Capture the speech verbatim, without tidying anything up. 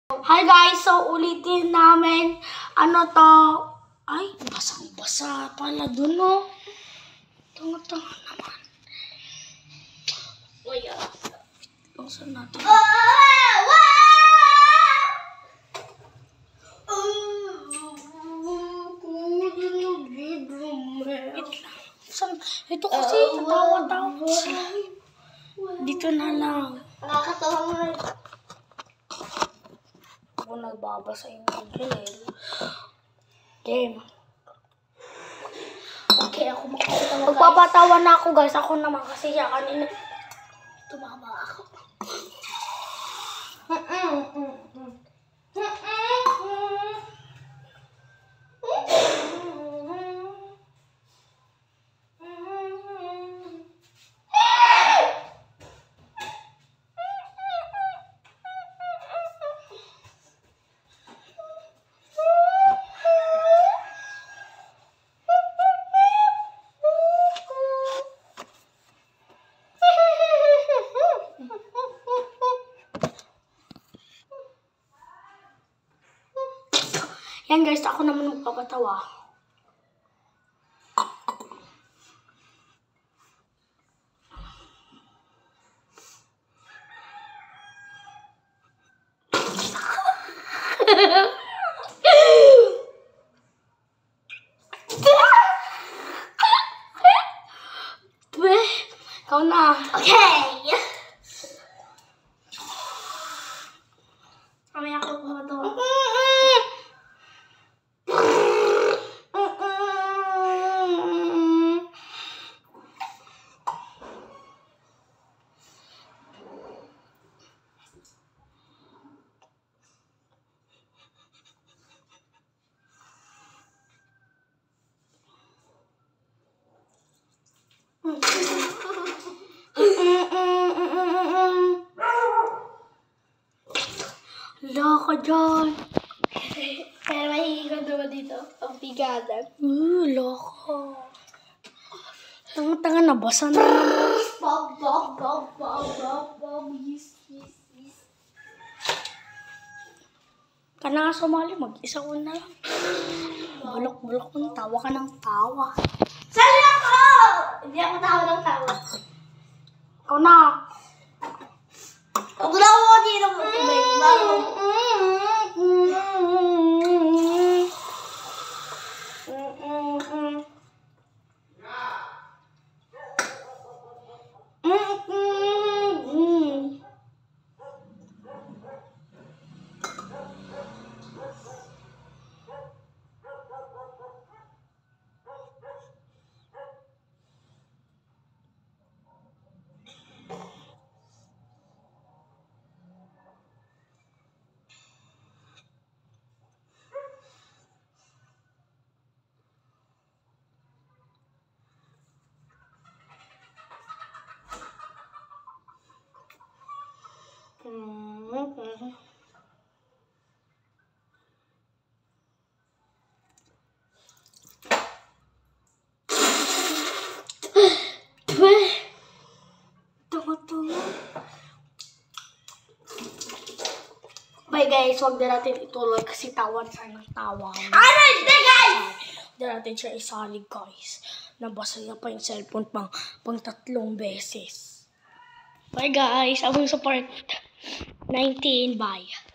Hi guys, so ulitin namin ano to. Ay, basang-basa pala dun, no? Tunga-tunga naman. Uy, ah. Longsan natin. Ito kasi, tatawa-tawa sila. Dito na lang. Nakakatawa mo rin. Ako nagbabasa yung Angel. Game. Okay, ako makakatawa. Magpapatawa na ako guys. Ako naman kasi siya kanina. Tumama ako. Yan guys, ako naman magpapatawa. Ikaw na. Okay. Mamaya ako pumatawa. Loko dyan. Pero mahihigang naman dito. Ang bigadan. Uh, loko. Tanga-tanga na, basa na naman. Bob, bob, bob, bob, bob, bob, yes, yes, yes. Ka na nga sumali, mag-isa ko na lang. Bulok-bulok mo, tawa ka ng tawa. Sali ako! Hindi ako tawa ng tawa. Ikaw na. Huwag na ako dito mo. Bago. Bye guys, huwag na natin ituloy kasi tawan sa ng tawa. Ano hindi guys? Huwag na natin siya isalig guys. Nabasa niya pa yung cellphone pang, pang tatlong beses. Bye guys, abang sa part nineteen. Bye.